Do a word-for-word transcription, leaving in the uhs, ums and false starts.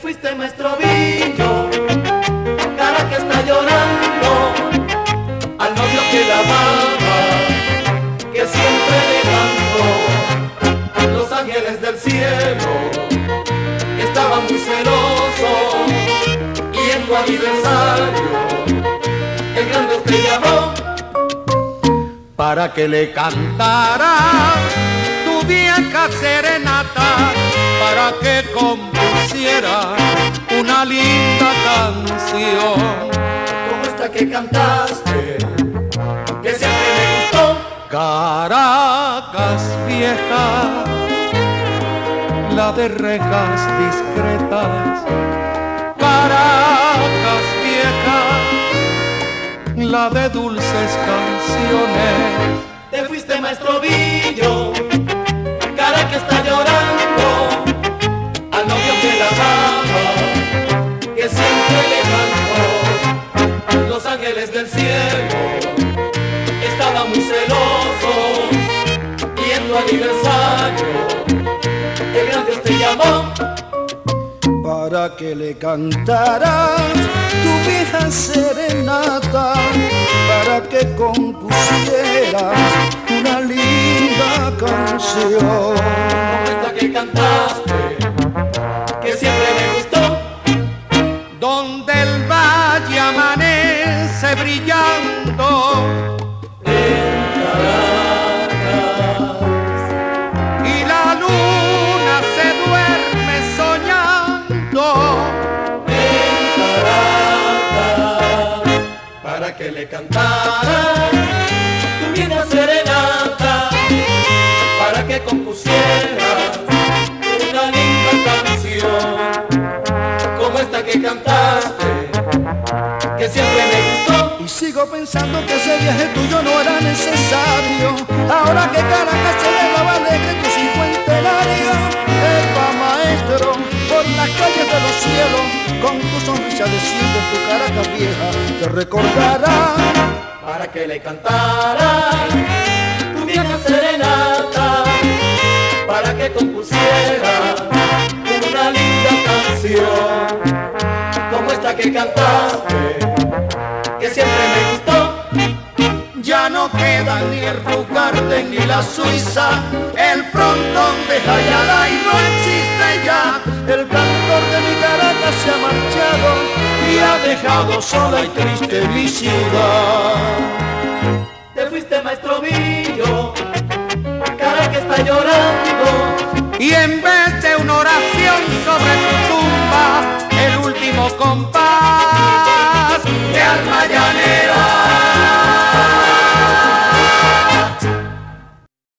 fuiste maestro Billo, cara que está llorando, al novio que la amaba, que siempre le cantó. Los ángeles del cielo estaban muy celosos, y en tu aniversario el gran Dios te llamó para que le cantara tu vieja serenata, para que compusiera una linda canción como esta que cantaste, que siempre me gustó. Caracas vieja, la de rejas discretas. Caracas vieja, la de dulces canciones. Te fuiste maestro Billo, cara que está llorando, al novio que la amaba, que siempre le cantó. Los ángeles del cielo estaban muy celosos, y en tu aniversario el gran Dios te llamó para que le cantaras tu vieja serenata, para que compusieras una linda canción como esta que cantaste, que siempre me gustó. Donde el valle amanece brillando en Caracas, y la luna se duerme soñando en Caracas, para que le cantaras tu vieja serenata, para que compusieras una linda canción como esta que cantaste, que siempre me gustó. Y sigo pensando que ese viaje tuyo no era necesario, ahora que Caracas celebraba alegre tu cincuentenario. Epa maestro, por las calles de los cielos, con tu sonrisa desciende tu Caracas vieja, te recordará para que le cantaras tu vieja serenata, para que compusieras una linda canción como esta que cantaste, que siempre me gustó. Ya no queda ni el Rugarden ni la Suiza, el frontón de Jayalay no existe ya. El cantor de mi Caracas se ha marchado y ha dejado sola y triste mi ciudad. Te fuiste maestro Billo, cara que está llorando, y en vez de una oración sobre tu tumba, el último compás